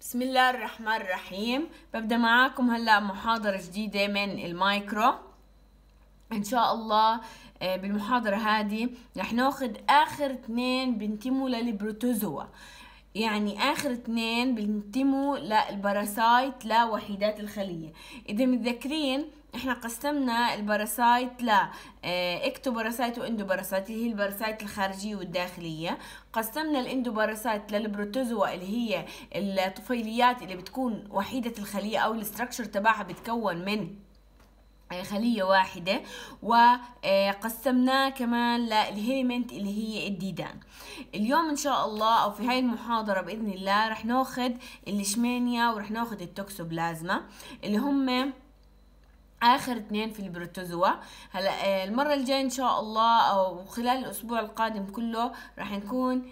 بسم الله الرحمن الرحيم. ببدأ معاكم هلأ محاضرة جديدة من المايكرو إن شاء الله. بالمحاضرة هذه رح ناخد آخر 2 بنتموا للبروتوزوا، يعني آخر 2 بنتموا للباراسايت لوحيدات الخلية. إذا متذكرين احنا قسمنا الباراسايت ل اكتوباراسايت واندوباراسايت اللي هي الباراسايت الخارجية والداخلية. قسمنا الاندوباراسايت للبروتوزوا اللي هي الطفيليات اللي بتكون وحيدة الخلية او الاستراكشر تبعها بتكون من خلية واحدة، وقسمناه كمان للهيلمنت اللي هي الديدان. اليوم ان شاء الله او في هاي المحاضرة بإذن الله رح ناخد الليشمانيا ورح ناخد التوكسوبلازما اللي هم اخر 2 في البروتوزوا. هلا المره الجايه ان شاء الله او خلال الاسبوع القادم كله راح نكون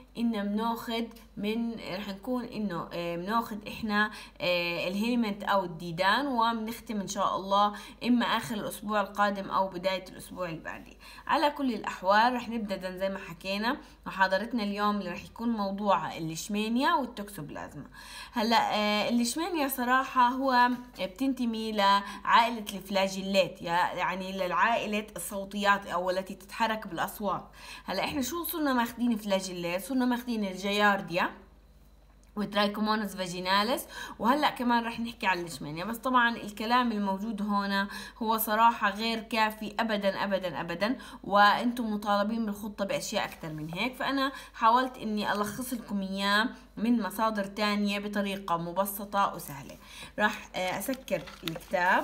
بناخد احنا الهيلمنت او الديدان، وبنختم ان شاء الله اما اخر الاسبوع القادم او بدايه الاسبوع اللي بعديه. على كل الاحوال راح نبدا زي ما حكينا محاضرتنا اليوم اللي راح يكون موضوعها الليشمانيا والتوكسوبلازما. هلا الليشمانيا صراحه هو بتنتمي لعائله الفلاجيلات، يعني للعائله الصوتيات او التي تتحرك بالاصوات. هلا احنا شو صرنا ماخدين فلاجيلات؟ صرنا ماخدين الجيارديا وترايكومونس فاجيناليس، وهلا كمان رح نحكي عن الليشمانيا. بس طبعا الكلام الموجود هنا هو صراحه غير كافي ابدا ابدا ابدا، وانتم مطالبين بالخطه باشياء اكثر من هيك، فانا حاولت اني الخص لكم اياه من مصادر تانية بطريقه مبسطه وسهله. راح اسكر الكتاب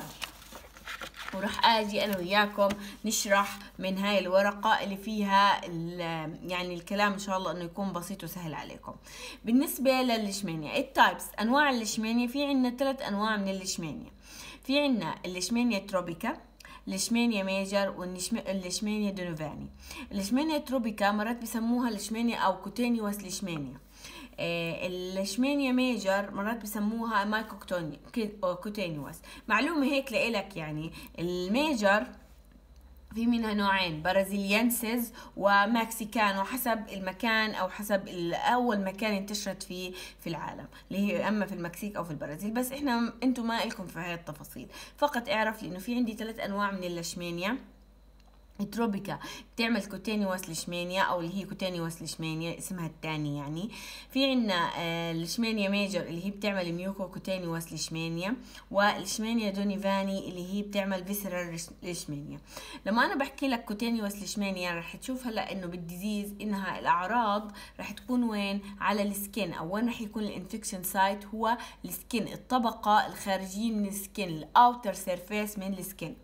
وراح اجي انا وياكم نشرح من هاي الورقة اللي فيها يعني الكلام ان شاء الله انه يكون بسيط وسهل عليكم. بالنسبة للليشمانيا التايبس، انواع الليشمانيا في عنا 3 انواع من الليشمانيا. في عنا الليشمانيا تروبيكا، الليشمانيا ميجر، والليشمانيا دونوفاني. الليشمانيا تروبيكا مرات بسموها ليشمانيا او كوتينيوس ليشمانيا. الليشمانيا ميجر مرات بسموها مايكوكوتينيوس. معلومة هيك لإلك، يعني الميجر في منها نوعين، برازيليانسز ومكسيكانو، حسب المكان او حسب اول مكان انتشرت فيه في العالم، اللي هي اما في المكسيك او في البرازيل. بس انتم ما لكم في هاي التفاصيل، فقط اعرف انه في عندي 3 انواع من الليشمانيا. التروبيكا بتعمل كوتينيوس ليشمانيا او اللي هي كوتينيوس ليشمانيا اسمها الثاني يعني. في عنا ليشمانيا ميجر اللي هي بتعمل ميوكو كوتينيوس ليشمانيا، والليشمانيا دونيفاني اللي هي بتعمل فيسرال ليشمانيا. لما انا بحكي لك كوتينيوس ليشمانيا رح تشوف هلا انه بالديزيز انها الاعراض رح تكون وين؟ على السكين، او وين رح يكون الانفكشن سايت؟ هو السكين، الطبقه الخارجيه من السكين، الاوتر سيرفيس من السكين.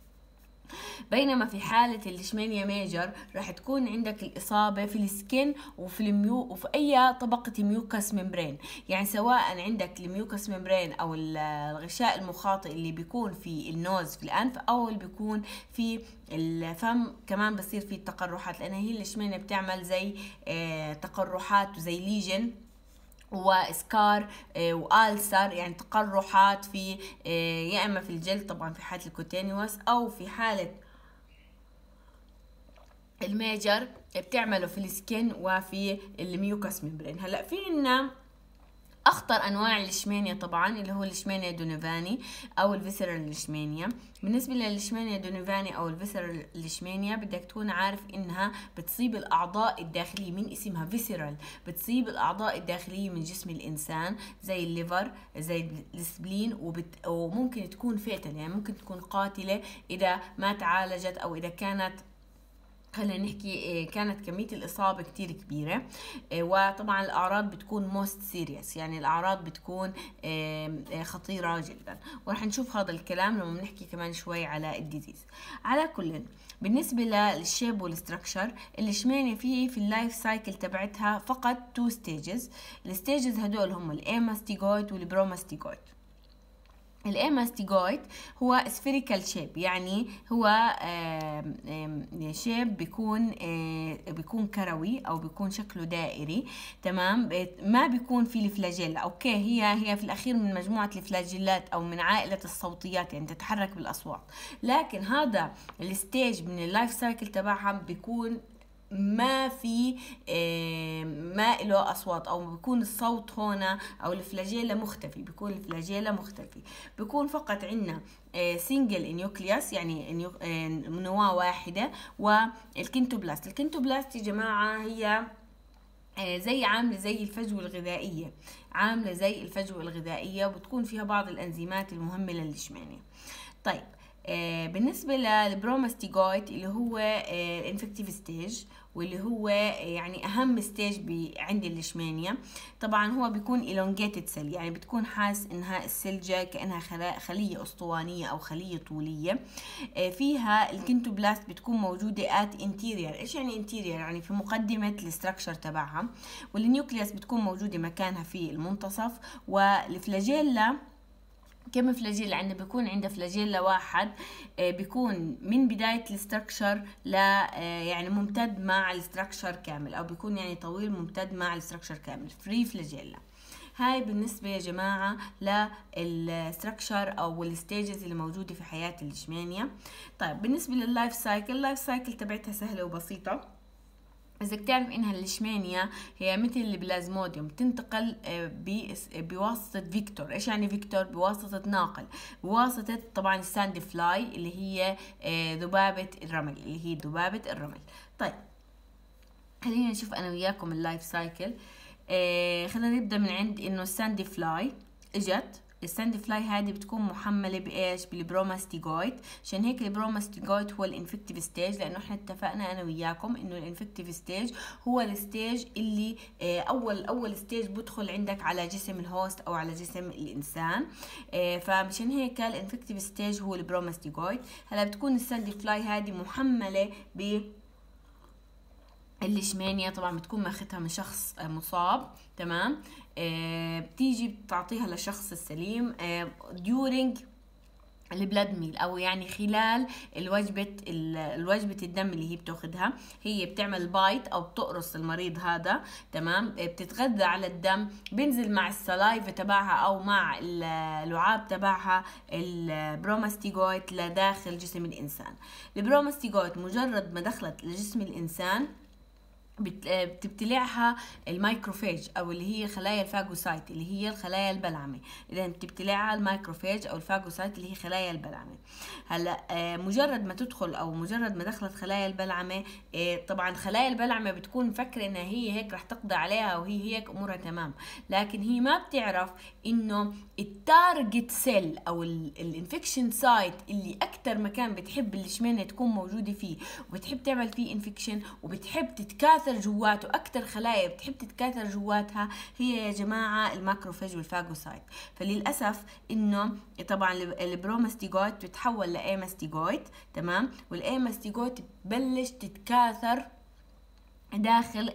بينما في حالة الليشمانيا ميجر راح تكون عندك الإصابة في السكين وفي أي طبقة ميوكس ممبرين، يعني سواء عندك الميوكس ممبرين أو الغشاء المخاطئ اللي بيكون في النوز في الأنف، أو اللي بيكون في الفم كمان بصير فيه التقرحات، لأن هي الليشمانيا بتعمل زي تقرحات وزي ليجن واسكار والسر، يعني تقرحات في يا اما في الجلد طبعا في حاله الكوتينيوس، او في حاله الميجر بتعمله في السكين وفي الميوكس ممبرين. هلا في عنا اخطر انواع الليشمانيا طبعا اللي هو الليشمانيا دونوفاني او الفيسرال ليشمانيا. بالنسبه للليشمانيا دونوفاني او الفيسرال ليشمانيا بدك تكون عارف انها بتصيب الاعضاء الداخليه، من اسمها فيسرال، بتصيب الاعضاء الداخليه من جسم الانسان زي الليفر زي السبلين، وممكن تكون فيتال، يعني ممكن تكون قاتله اذا ما تعالجت، او اذا كانت خلينا نحكي كانت كمية الإصابة كتير كبيرة. وطبعا الأعراض بتكون موست سيريس، يعني الأعراض بتكون خطيرة جدا، ورح نشوف هذا الكلام لما بنحكي كمان شوي على الديزيز. على كل بالنسبة للشيب والستركشر، الليشمانيا في اللايف سايكل تبعتها فقط 2 ستيجز. الستيجز هدول هم الاماستيجويد والبروماستيجويد. الاماستيجويد هو سفيريكال شيب، يعني هو شيب بيكون كروي او بيكون شكله دائري، تمام. ما بيكون فيه الفلاجيلا، اوكي، هي في الاخير من مجموعه الفلاجيلات او من عائله الصوتيات، يعني تتحرك بالاصوات. لكن هذا الستيج من اللايف سايكل تبعها بيكون ما في ما له اصوات، او بيكون الصوت هنا او الفلاجيلا مختفي، بيكون الفلاجيلا مختفي، بيكون فقط عندنا سنجل نيوكليوس يعني نواة واحدة. والكنتوبلاست، الكنتوبلاست يا جماعة هي زي عاملة زي الفجوة الغذائية، عاملة زي الفجوة الغذائية، وبتكون فيها بعض الأنزيمات المهمة للجسمانية. طيب بالنسبة للبروماستيجويت اللي هو الانفكتيف ستيج، واللي هو يعني أهم ستيج عند الليشمانيا. طبعا هو بيكون elongated cell، يعني بتكون حاس إنها السيل جاي كأنها خلية أسطوانية أو خلية طولية. فيها الكنتوبلاست بتكون موجودة at interior. إيش يعني interior؟ يعني في مقدمة الستراكشر تبعها. والنيوكليوس بتكون موجودة مكانها في المنتصف. والفلاجيلا كم فلاجيلا عندنا؟ بيكون عندها فلاجيلا واحد، بيكون من بداية الستركشر ل يعني ممتد مع الستركشر كامل، او بيكون يعني طويل ممتد مع الستركشر كامل، فري فلاجيلا. هاي بالنسبة يا جماعة للستركشر او الستيجز اللي موجودة في حياة الليشمانيا. طيب بالنسبة لللايف سايكل، اللايف سايكل تبعتها سهلة وبسيطة. إذا بتعرف إنها الليشمانيا هي مثل البلازموديوم، تنتقل بواسطة فيكتور. إيش يعني فيكتور؟ بواسطة ناقل، بواسطة طبعا الساند فلاي اللي هي ذبابة الرمل، اللي هي ذبابة الرمل. طيب خلينا نشوف أنا وياكم اللايف سايكل. خلينا نبدأ من عند إنه الساند فلاي إجت. الساند فلاي هذه بتكون محمله بايش؟ بالبروماستيجويت. عشان هيك البروماستيجويت هو الانفكتيف ستيج، لانه احنا اتفقنا انا وياكم انه الانفكتيف ستيج هو الستيج اللي اول ستيج بدخل عندك على جسم الهوست او على جسم الانسان. فمشان هيك الانفكتيف ستيج هو البروماستيجويت. هلا بتكون الساند فلاي هذه محمله ب الليشمانيا، طبعا بتكون ماخذها من شخص مصاب، تمام. بتيجي بتعطيها للشخص السليم during البلاد ميل، او يعني خلال الوجبة الدم اللي هي بتاخدها. هي بتعمل بايت او بتقرص المريض هذا، تمام. بتتغذى على الدم، بينزل مع السلايفة تبعها او مع اللعاب تبعها البروماستيجويت لداخل جسم الانسان. البروماستيجويت مجرد ما دخلت لجسم الانسان بتبتلعها الميكروفاج او اللي هي خلايا الفاجوسايت اللي هي الخلايا البلعمه. اذا بتبتلعها الميكروفاج او الفاجوسايت اللي هي خلايا البلعمه. هلا مجرد ما تدخل او مجرد ما دخلت خلايا البلعمه، طبعا خلايا البلعمه بتكون مفكره انها هي هيك رح تقضي عليها وهي هيك امورها تمام، لكن هي ما بتعرف انه التارجت سيل او الانفكشن سايت اللي اكثر مكان بتحب الليشمانيا تكون موجوده فيه وبتحب تعمل فيه انفكشن وبتحب تتكاثر جواته، اكثر خلايا بتحب تتكاثر جواتها هي يا جماعه الماكروفاج والفاجوسايت. فللاسف انه طبعا البروماستيجويت بتتحول لايماستيجويت، تمام. والايماستيجويت بتبلش تتكاثر داخل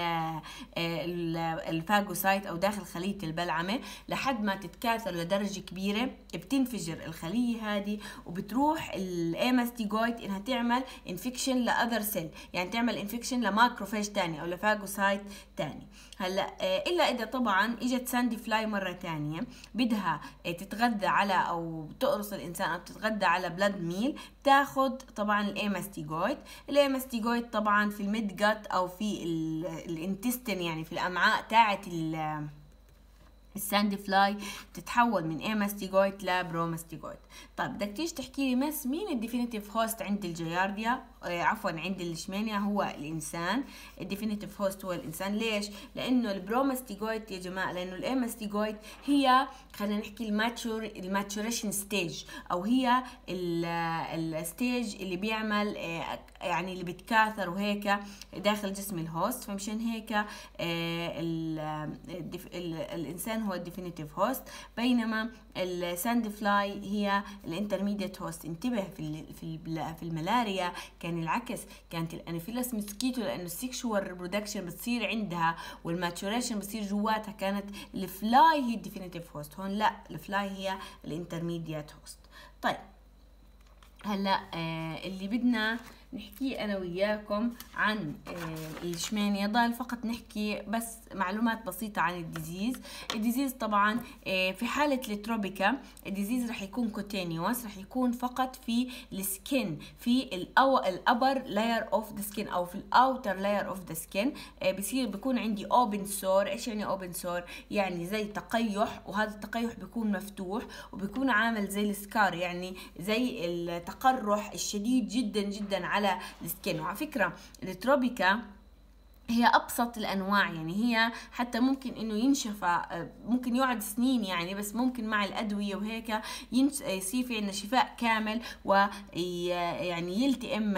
الفاجوسايت او داخل خليه البلعمه لحد ما تتكاثر لدرجه كبيره، بتنفجر الخليه هذه وبتروح الايماستيجويت انها تعمل انفكشن لاذر سيل، يعني تعمل انفكشن لماكروفاج ثاني او لفاجوسايت ثاني. هلا الا اذا طبعا اجت ساندي فلاي مره ثانيه بدها تتغذى على او تقرص الانسان او تتغذى على بلاد ميل، بتاخذ طبعا الايماستيجويت. الايماستيجويت طبعا في الميد جات او في الانتستين يعني في الامعاء تاعت الساندي فلاي بتتحول من ايماستيجويت لبروماستيجويت. طيب بدك تيجي تحكي لي مين الديفينيتيف هوست عند الجيارديا، عفوا عند الليشمانيا؟ هو الانسان. الديفينيتيف هوست هو الانسان. ليش؟ لانه البروماستيجويت يا جماعه، لانه الايماستيجويت هي خلينا نحكي الماتوريشن ستيج، او هي الستيج اللي بيعمل يعني اللي بتكاثر وهيك داخل جسم الهوست. فمشان هيك الانسان هو الديفينيتيف هوست، بينما الساند فلاي هي الانترميديت هوست. انتبه في الملاريا كان العكس، كانت الانافيلس موسكيتو لانه السيكشوال ريبرودكشن بتصير عندها والماتوريشن بتصير جواتها، كانت الفلاي هي الديفينيتيف هوست. هون لا، الفلاي هي الانترميديت هوست. طيب هلا اللي بدنا نحكي انا وياكم عن الليشمانيا. ضال فقط نحكي بس معلومات بسيطة عن الديزيز طبعا في حالة التروبيكا الديزيز رح يكون كوتينيوس، رح يكون فقط في السكين، في الابر لاير اوف ذا سكين او في الاوتر لاير اوف ذا سكين. بيكون عندي اوبن سور. ايش يعني اوبن سور؟ يعني زي تقيح، وهذا التقيح بيكون مفتوح وبيكون عامل زي السكار، يعني زي التقرح الشديد جدا جدا على السكين. وعلى فكرة التروبيكا هي ابسط الانواع، يعني هي حتى ممكن انه ينشفى، ممكن يقعد سنين يعني، بس ممكن مع الادويه وهيك يصير في عندنا شفاء كامل، ويعني يلتئم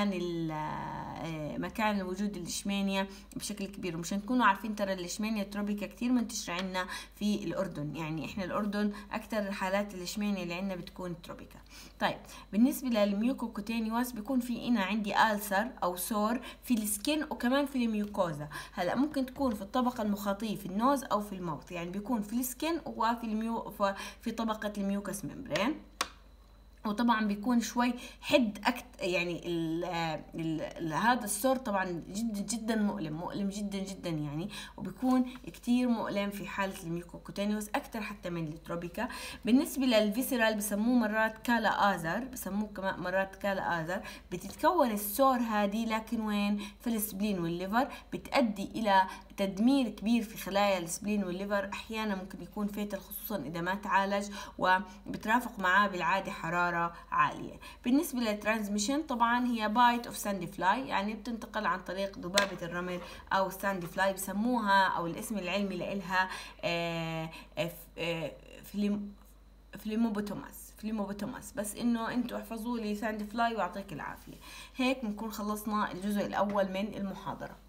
مكان وجود الليشمانيا بشكل كبير. ومشان تكونوا عارفين ترى الليشمانيا تروبيكا كتير منتشرة عندنا في الاردن، يعني احنا الاردن اكثر حالات الليشمانيا اللي عندنا بتكون تروبيكا. طيب بالنسبه للميوكوكوتينيوس بيكون في هنا عندي ألسر او سور في السكين وكمان في الميوكوزا. هلا ممكن تكون في الطبقه المخاطيه في النوز او في الموت، يعني بيكون في السكين وفي في طبقه الميوكس ممبرين. وطبعا بيكون شوي حد يعني هذا السور طبعا جدا جدا مؤلم جدا جدا يعني، وبيكون كتير مؤلم في حالة الميوكوكوتينيوس اكتر حتى من التروبيكا. بالنسبة للفيسرال بسموه مرات كالا آزر، بسموه كمان مرات كالا آزر. بتتكون السور هذه لكن وين؟ في السبلين والليفر، بتؤدي الى تدمير كبير في خلايا السبلين والليفر. احيانا ممكن يكون فيتل خصوصا اذا ما تعالج، وبترافق معاه بالعاده حراره عاليه. بالنسبه للترانسميشن طبعا هي بايت اوف ساندي فلاي، يعني بتنتقل عن طريق ذبابه الرمل او ساندي فلاي بسموها، او الاسم العلمي لإلها فليموبوتوماس. بس انه انتوا احفظوا لي ساندي فلاي ويعطيك العافيه. هيك بنكون خلصنا الجزء الاول من المحاضره.